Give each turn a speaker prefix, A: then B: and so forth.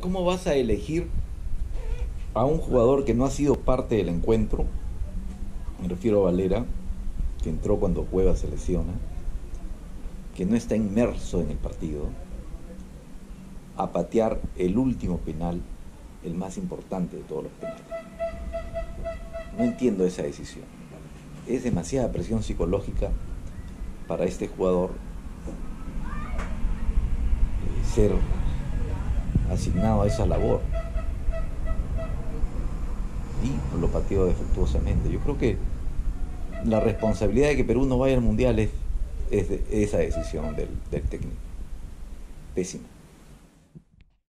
A: ¿Cómo vas a elegir a un jugador que no ha sido parte del encuentro? Me refiero a Valera, que entró cuando Cueva se lesiona, que no está inmerso en el partido, a patear el último penal, el más importante de todos los penales. No entiendo esa decisión. Es demasiada presión psicológica para este jugador ser asignado a esa labor. Y lo pateó defectuosamente. Yo creo que la responsabilidad de que Perú no vaya al Mundial es esa decisión del técnico. Pésima.